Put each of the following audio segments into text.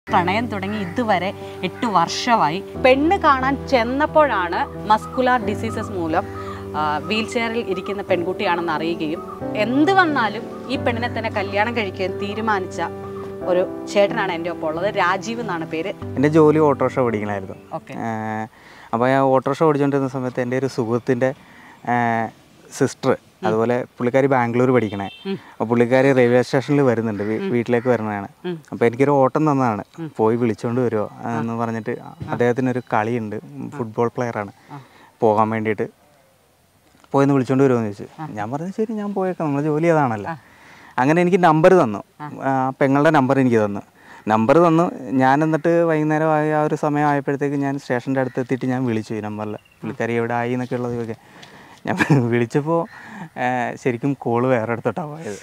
പ്രണയം തുടങ്ങി ഇതുവരെ 8 വർഷമായി. പെണ്ണ് കാണാൻ ചെന്നപ്പോഴാണ് മസ്കുലാർ ഡിസീസസ് മൂലം വീൽ ചെയറിൽ ഇരിക്കുന്ന പെൺകുട്ടിയാണെന്ന് അറിയുകയും എന്ത് വന്നാലും ഈ പെണ്ണിനെ തന്നെ കല്യാണം കഴിക്കാൻ തീരുമാനിച്ച ഒരു ചേട്ടനാണ് എൻ്റെ ഒപ്പം ഉള്ളത്. രാജീവ് എന്നാണ് പേര്. എൻ്റെ ജോലി ഓട്ടോറിക്ഷ ഓടിക്കണമായിരുന്നു. അപ്പോൾ ഞാൻ ഓട്ടോറിക്ഷ ഓടിച്ചുകൊണ്ടിരുന്ന സമയത്ത് എൻ്റെ ഒരു സുഹൃത്തിൻ്റെ സിസ്റ്റർ, അതുപോലെ പുള്ളിക്കാരി ബാംഗ്ലൂർ പഠിക്കണേ. അപ്പോൾ പുള്ളിക്കാരി റെയിൽവേ സ്റ്റേഷനിൽ വരുന്നുണ്ട്, വീട്ടിലേക്ക് വരുന്നതാണ്. അപ്പോൾ എനിക്കൊരു ഓട്ടം തന്നതാണ്, പോയി വിളിച്ചുകൊണ്ട് വരുമോ എന്ന് പറഞ്ഞിട്ട്. അദ്ദേഹത്തിനൊരു കളിയുണ്ട്, ഫുട്ബോൾ പ്ലെയറാണ്, പോകാൻ വേണ്ടിയിട്ട് പോയെന്ന് വിളിച്ചുകൊണ്ട് വരുമോ എന്ന് ചോദിച്ചു. ഞാൻ പറഞ്ഞു ശരി ഞാൻ പോയേക്കാം, നമ്മൾ ജോലി അതാണല്ലോ. അങ്ങനെ എനിക്ക് നമ്പർ തന്നു, പെങ്ങളുടെ നമ്പർ എനിക്ക് തന്നു. നമ്പർ തന്നു. ഞാൻ എന്നിട്ട് വൈകുന്നേരം ആ ഒരു സമയം ആയപ്പോഴത്തേക്ക് ഞാൻ സ്റ്റേഷൻ്റെ അടുത്ത് എത്തിയിട്ട് ഞാൻ വിളിച്ചു ഈ നമ്പറിൽ. പുള്ളിക്കാരി എവിടെ ആയി എന്നൊക്കെ ഉള്ളതൊക്കെ ഞാൻ വിളിച്ചപ്പോൾ ശരിക്കും കോള് വേറെ അടുത്തോട്ടാണ് പോയത്.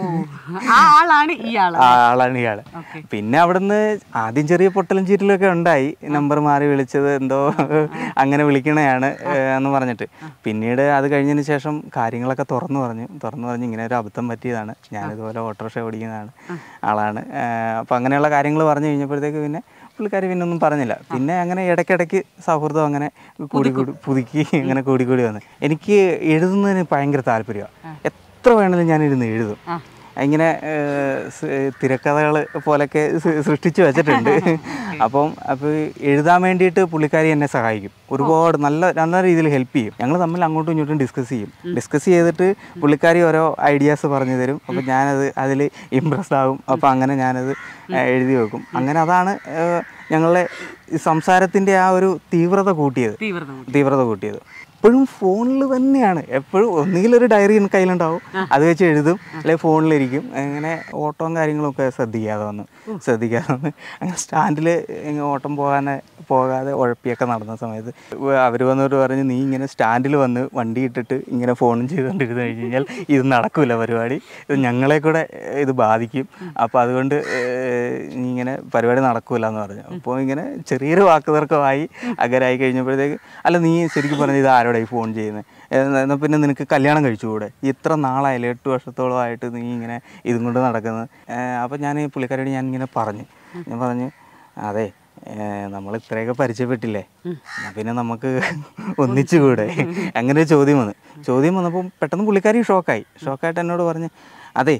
ആളാണ് ഇയാൾ. പിന്നെ അവിടുന്ന് ആദ്യം ചെറിയ പൊട്ടലും ചീറ്റലൊക്കെ ഉണ്ടായി, നമ്പർ മാറി വിളിച്ചത് എന്തോ അങ്ങനെ വിളിക്കണയാണ് എന്ന് പറഞ്ഞിട്ട്. പിന്നീട് അത് കഴിഞ്ഞതിന് ശേഷം കാര്യങ്ങളൊക്കെ തുറന്നു പറഞ്ഞു ഇങ്ങനെ ഒരു അബദ്ധം പറ്റിയതാണ്, ഞാനിതുപോലെ ഓട്ടോറിക്ഷ ഓടിക്കുന്നതാണ് ആളാണ്. അപ്പോൾ അങ്ങനെയുള്ള കാര്യങ്ങൾ പറഞ്ഞു കഴിഞ്ഞപ്പോഴത്തേക്ക് പിന്നെ പുള്ളിക്കാരി പിന്നെ ഒന്നും പറഞ്ഞില്ല. പിന്നെ അങ്ങനെ ഇടയ്ക്കിടയ്ക്ക് സൗഹൃദം അങ്ങനെ പുതുക്കി അങ്ങനെ കൂടി വന്നു. എനിക്ക് എഴുതുന്നതിന് ഭയങ്കര താല്പര്യമാണ്. എത്ര വേണമെങ്കിലും ഞാനിരുന്ന് എഴുതും. ഇങ്ങനെ തിരക്കഥകൾ പോലൊക്കെ സൃഷ്ടിച്ച് വെച്ചിട്ടുണ്ട്. അപ്പോൾ എഴുതാൻ വേണ്ടിയിട്ട് പുള്ളിക്കാരി എന്നെ സഹായിക്കും, ഒരുപാട് നല്ല രീതിയിൽ ഹെൽപ്പ് ചെയ്യും. ഞങ്ങൾ തമ്മിൽ അങ്ങോട്ടും ഇങ്ങോട്ടും ഡിസ്കസ് ചെയ്തിട്ട് പുള്ളിക്കാരി ഓരോ ഐഡിയാസ് പറഞ്ഞു തരും. അപ്പോൾ ഞാനത് അതിൽ ഇമ്പ്രസ്ഡ് ആകും. അപ്പോൾ അങ്ങനെ ഞാനത് എഴുതി വെക്കും. അങ്ങനെ അതാണ് ഞങ്ങളുടെ സംസാരത്തിൻ്റെ ആ ഒരു തീവ്രത കൂട്ടിയത്. എപ്പോഴും ഫോണിൽ തന്നെയാണ്, എപ്പോഴും ഒന്നുകിൽ ഒരു ഡയറി കയ്യിലുണ്ടാവും, അത് വെച്ച് എഴുതും, അല്ലെങ്കിൽ ഫോണിലിരിക്കും. അങ്ങനെ ഓട്ടവും കാര്യങ്ങളൊക്കെ ശ്രദ്ധിക്കാതെ വന്നു. അങ്ങനെ സ്റ്റാൻഡിൽ ഓട്ടം പോകാതെ ഉഴപ്പിയൊക്കെ നടന്ന സമയത്ത് അവർ വന്നിട്ട് പറഞ്ഞ് നീ ഇങ്ങനെ സ്റ്റാൻഡിൽ വന്ന് വണ്ടി ഇട്ടിട്ട് ഇങ്ങനെ ഫോണും ചെയ്തുകൊണ്ടിരുന്ന് കഴിഞ്ഞ് കഴിഞ്ഞാൽ ഇത് നടക്കില്ല പരിപാടി, ഇത് ഞങ്ങളെ കൂടെ ഇത് ബാധിക്കും, അപ്പോൾ അതുകൊണ്ട് നീ ഇങ്ങനെ പരിപാടി നടക്കില്ല എന്ന് പറഞ്ഞു. അപ്പോൾ ഇങ്ങനെ ചെറിയൊരു വാക്കുതർക്കമായി. അങ്ങനെ ആയി കഴിഞ്ഞപ്പോഴത്തേക്ക് അല്ല നീ ശരിക്കും പറഞ്ഞത് ഇത് ആരോടെ ഈ ഫോൺ ചെയ്യുന്നത്, എന്നാൽ പിന്നെ നിനക്ക് കല്യാണം കഴിച്ചുകൂടെ, ഇത്ര നാളായില്ലേ 8 വർഷത്തോളമായിട്ട് നീ ഇങ്ങനെ ഇതും കൊണ്ട് നടക്കുന്നത്. അപ്പോൾ ഞാൻ പുള്ളിക്കാരോട് ഞാൻ പറഞ്ഞു അതെ നമ്മൾ ഇത്രയൊക്കെ പരിചയപ്പെട്ടില്ലേ, പിന്നെ നമുക്ക് ഒന്നിച്ചുകൂടെ. അങ്ങനെ ഒരു ചോദ്യം വന്നപ്പോൾ പെട്ടെന്ന് പുള്ളിക്കാരി ഷോക്കായിട്ട് എന്നോട് പറഞ്ഞ് അതെ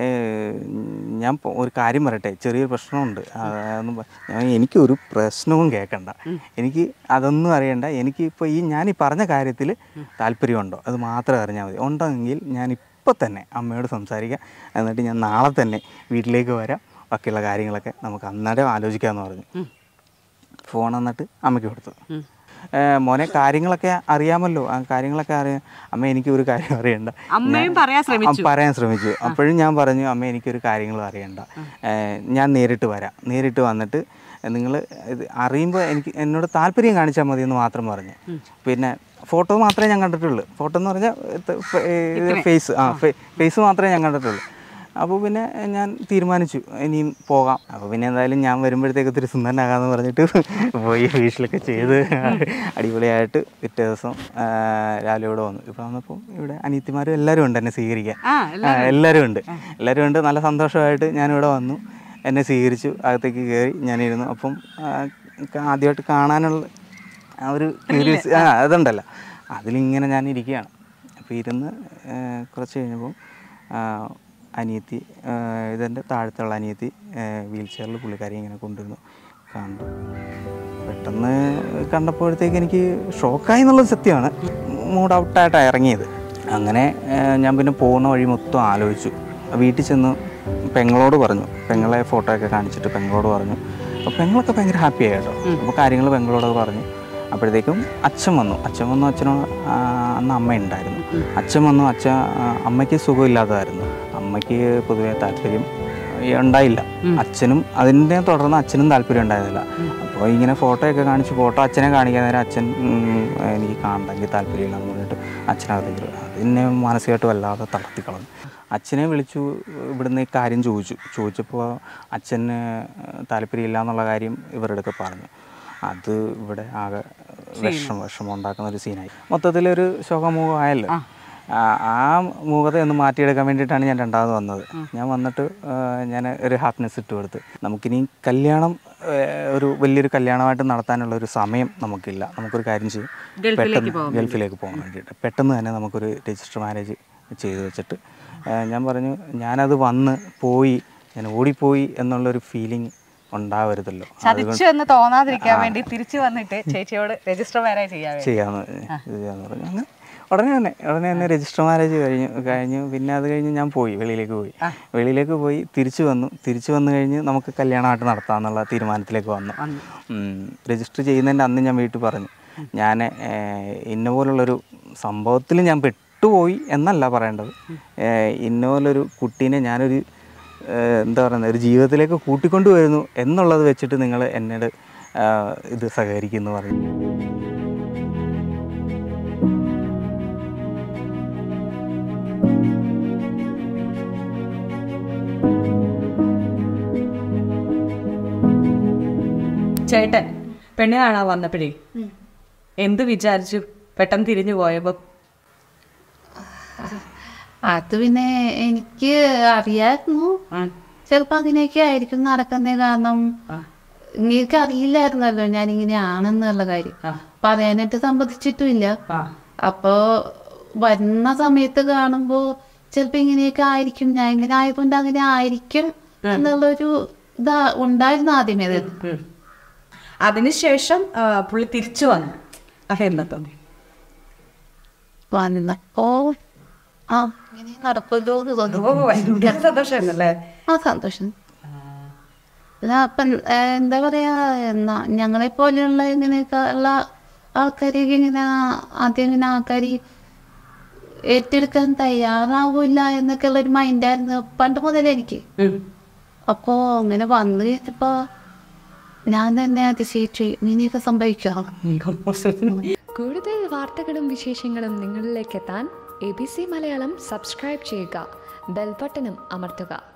ഞാൻ ഒരു കാര്യം പറയട്ടെ, ചെറിയൊരു പ്രശ്നമുണ്ട്, എനിക്കൊരു പ്രശ്നവും കേൾക്കണ്ട, എനിക്ക് അതൊന്നും അറിയണ്ട, എനിക്ക് ഇപ്പോൾ ഞാൻ ഈ പറഞ്ഞ കാര്യത്തിൽ താല്പര്യമുണ്ടോ അത് മാത്രം അറിഞ്ഞാൽ മതി, ഉണ്ടെങ്കിൽ ഞാനിപ്പോൾ തന്നെ അമ്മയോട് സംസാരിക്കാം, എന്നിട്ട് ഞാൻ നാളെ തന്നെ വീട്ടിലേക്ക് വരാം, ബാക്കിയുള്ള കാര്യങ്ങളൊക്കെ നമുക്ക് അന്നേരം ആലോചിക്കാമെന്ന് പറഞ്ഞു. ഫോൺ എന്നിട്ട് അമ്മയ്ക്ക് കൊടുത്തു. മോനെ കാര്യങ്ങളൊക്കെ അറിയാമല്ലോ, ആ കാര്യങ്ങളൊക്കെ അറിയാം അമ്മ, എനിക്ക് ഒരു കാര്യം അറിയണ്ട. പറയാൻ ശ്രമിച്ചു. അപ്പോഴും ഞാൻ പറഞ്ഞു അമ്മ എനിക്കൊരു കാര്യങ്ങളും അറിയണ്ട, ഞാൻ നേരിട്ട് വന്നിട്ട് നിങ്ങൾ ഇത് അറിയുമ്പോൾ എന്നോട് താല്പര്യം കാണിച്ചാൽ മതി എന്ന് മാത്രം പറഞ്ഞു. പിന്നെ ഫോട്ടോ മാത്രമേ ഞാൻ കണ്ടിട്ടുള്ളൂ, ഫോട്ടോ എന്ന് പറഞ്ഞാൽ ഫേസ് മാത്രമേ ഞാൻ കണ്ടിട്ടുള്ളൂ. അപ്പോൾ പിന്നെ ഞാൻ തീരുമാനിച്ചു ഇനിയും പോകാം. അപ്പോൾ പിന്നെ എന്തായാലും ഞാൻ വരുമ്പോഴത്തേക്ക് ഒത്തിരി സുന്ദരനാകാമെന്ന് പറഞ്ഞിട്ട് പോയി ഫേഷ്യലൊക്കെ ചെയ്ത് അടിപൊളിയായിട്ട് പിറ്റേ ദിവസം രാവിലെ ഇവിടെ വന്നു. ഇപ്പോൾ വന്നപ്പോൾ ഇവിടെ അനിയത്തിമാരും എല്ലാവരും ഉണ്ട് എന്നെ സ്വീകരിക്കാൻ, എല്ലാവരും ഉണ്ട്. നല്ല സന്തോഷമായിട്ട് ഞാനിവിടെ വന്നു, എന്നെ സ്വീകരിച്ചു, അകത്തേക്ക് കയറി ഞാനിരുന്നു. അപ്പം ആദ്യമായിട്ട് കാണാനുള്ള ആ ഒരു ക്യൂരിയസ് അതുണ്ടല്ലോ, അതിലിങ്ങനെ ഞാൻ ഇരിക്കുകയാണ്. അപ്പോൾ ഇരുന്ന് കുറച്ച് കഴിഞ്ഞപ്പം അനിയത്തി, ഇതെൻ്റെ താഴത്തുള്ള അനിയത്തി വീൽ ചെയറിൽ പുള്ളിക്കാരി ഇങ്ങനെ കൊണ്ടുവരുന്നു. പെട്ടെന്ന് കണ്ടപ്പോഴത്തേക്ക് എനിക്ക് ഷോക്കായി എന്നുള്ളത് സത്യമാണ്. മൂഡ് ഔട്ടായിട്ടാണ് ഇറങ്ങിയത്. അങ്ങനെ ഞാൻ പിന്നെ പോകുന്ന വഴി മൊത്തം ആലോചിച്ചു. വീട്ടിൽ ചെന്ന് പെങ്ങളോട് പറഞ്ഞു, പെങ്ങളെ ഫോട്ടോ ഒക്കെ കാണിച്ചിട്ട് പെങ്ങളോട് പറഞ്ഞു. അപ്പോൾ പെങ്ങളൊക്കെ ഭയങ്കര ഹാപ്പിയായി കേട്ടോ. അപ്പോൾ കാര്യങ്ങൾ പെങ്ങളോടൊക്കെ പറഞ്ഞു. അപ്പോഴത്തേക്കും അച്ഛൻ വന്നു. അച്ഛനോട് അന്ന് അമ്മ ഉണ്ടായിരുന്നു. അച്ഛൻ വന്നു. അമ്മയ്ക്ക് സുഖമില്ലാത്തതായിരുന്നു. അമ്മയ്ക്ക് പൊതുവെ താല്പര്യം ഉണ്ടായില്ല. അച്ഛനും അതിനെ തുടർന്ന് അച്ഛനും താല്പര്യം ഉണ്ടായിരുന്നില്ല. അപ്പോൾ ഇങ്ങനെ ഫോട്ടോയൊക്കെ കാണിച്ച് അച്ഛനെ കാണിക്കാൻ നേരം അച്ഛൻ എനിക്ക് കാണണ്ടെങ്കിൽ താല്പര്യമില്ല എന്ന് പറഞ്ഞിട്ട് അച്ഛനകത്തേക്ക് അതിനെ മാനസികമായിട്ട് വല്ലാതെ തളർത്തിക്കളഞ്ഞു. അച്ഛനെ വിളിച്ചു, ഇവിടുന്ന് ഈ കാര്യം ചോദിച്ചപ്പോൾ അച്ഛന് താല്പര്യമില്ല എന്നുള്ള കാര്യം ഇവരുടെ അടുത്ത് പറഞ്ഞു. അത് ഇവിടെ ആകെ വിഷമം ഉണ്ടാക്കുന്നൊരു സീനായി. മൊത്തത്തിലൊരു ശോകമൂഹമായല്ലോ. ആ മൂകത ഒന്ന് മാറ്റിയെടുക്കാൻ വേണ്ടിയിട്ടാണ് ഞാൻ രണ്ടാമത് വന്നത്. ഞാൻ വന്നിട്ട് ഞാൻ ഒരു ഹാപ്പിനെസ് ഇട്ട് കൊടുത്ത് നമുക്കിനി കല്യാണം ഒരു വലിയൊരു കല്യാണമായിട്ട് നടത്താനുള്ള ഒരു സമയം നമുക്കില്ല. നമുക്കൊരു കാര്യം ചെയ്യും, പെട്ടെന്ന് ഗൾഫിലേക്ക് പോകാൻ വേണ്ടിയിട്ട് പെട്ടെന്ന് തന്നെ നമുക്കൊരു രജിസ്റ്റർ മാരേജ് ചെയ്ത് വെച്ചിട്ട് ഞാൻ പറഞ്ഞു ഞാനത് വന്ന് പോയി, ഞാൻ ഓടിപ്പോയി എന്നുള്ളൊരു ഫീലിംഗ് ഉണ്ടാവരുതല്ലോ, എന്ന് തോന്നാതിരിക്കാൻ വേണ്ടി തിരിച്ചു വന്നിട്ട് ചേച്ചിയോട് രജിസ്റ്റർ മാരേജ് ചെയ്യാന്ന് പറഞ്ഞു. അങ്ങനെ ഉടനെ തന്നെ രജിസ്റ്റർ മാരേജ് കഴിഞ്ഞു. പിന്നെ അത് കഴിഞ്ഞ് ഞാൻ പോയി, വെളിയിലേക്ക് പോയി തിരിച്ചു വന്നു കഴിഞ്ഞ് നമുക്ക് കല്യാണമായിട്ട് നടത്താമെന്നുള്ള തീരുമാനത്തിലേക്ക് വന്നു. രജിസ്റ്റർ ചെയ്യുന്നതിൻ്റെ അന്ന് ഞാൻ വീട്ടിൽ പറഞ്ഞു, ഞാൻ ഇന്ന പോലുള്ളൊരു സംഭവത്തിൽ ഞാൻ പെട്ടുപോയി എന്നല്ല പറയേണ്ടത്, ഇന്ന പോലൊരു കുട്ടീനെ ഞാനൊരു എന്താ പറയുന്നത് ഒരു ജീവിതത്തിലേക്ക് കൂട്ടിക്കൊണ്ടു വരുന്നു എന്നുള്ളത് വെച്ചിട്ട് നിങ്ങൾ എന്നോട് ഇത് സഹകരിക്കുന്നു പറയും. ചേട്ടൻ പെണ്ണ് കാണാൻ വന്നപ്പോഴേ എന്ത് വിചാരിച്ചു പെട്ടെന്ന് തിരിഞ്ഞു പോയപ്പോ? അത് പിന്നെ എനിക്ക് അറിയായിരുന്നു ചിലപ്പോ അങ്ങനെയൊക്കെ ആയിരിക്കും നടക്കുന്നത്. കാരണം എനിക്ക് അറിയില്ലായിരുന്നല്ലോ ഞാൻ ഇങ്ങനെയാണെന്നുള്ള കാര്യം, പറയാനായിട്ട് സമ്മതിച്ചിട്ടുമില്ല. അപ്പോ വരുന്ന സമയത്ത് കാണുമ്പോ ചിലപ്പോ ഇങ്ങനെയൊക്കെ ആയിരിക്കും, ഞാൻ ഇങ്ങനെ ആയതുകൊണ്ട് അങ്ങനെ ആയിരിക്കും എന്നുള്ളൊരു ഇതാ ഉണ്ടായിരുന്നു ആദ്യമേ. അതിനുശേഷം പുള്ളി തിരിച്ചു വന്നു. വന്നപ്പോ ഇങ്ങനെ നടക്കുമല്ലോ എന്ന് തോന്നുന്നു. സന്തോഷമായിരുന്നല്ലേ? സന്തോഷം. അപ്പം എന്താ പറയാ, ഞങ്ങളെ പോലെയുള്ള ഇങ്ങനെയൊക്കെ ഉള്ള ആൾക്കാരെയൊക്കെ ഇങ്ങനെ ആദ്യം ഇങ്ങനെ ആൾക്കാർ ഏറ്റെടുക്കാൻ തയ്യാറാവില്ല എന്നൊക്കെ ഉള്ളൊരു മൈൻഡായിരുന്നു പണ്ട് മുതലേ എനിക്ക്. അപ്പോ അങ്ങനെ വന്നു കഴിഞ്ഞപ്പോ ഞാൻ തന്നെ അതിശയിച്ചു, ഇങ്ങനെയൊക്കെ സംഭവിക്കാം. കൂടുതൽ വാർത്തകളും വിശേഷങ്ങളും നിങ്ങളിലേക്ക് എത്താൻ ABC മലയാളം സബ്സ്ക്രൈബ് ചെയ്യുക, ബെൽ ബട്ടണും അമർത്തുക.